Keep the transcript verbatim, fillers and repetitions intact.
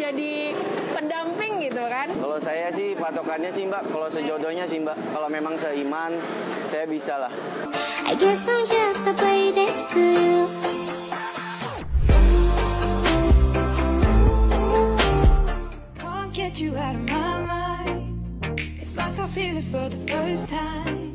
jadi pendamping gitu kan. Kalau saya sih patokannya sih Mbak, kalau sejodohnya sih Mbak, kalau memang seiman, saya bisa lah. I guess I'm just a lady to you. Can't get you out of my mind. It's like I feel it for the first time.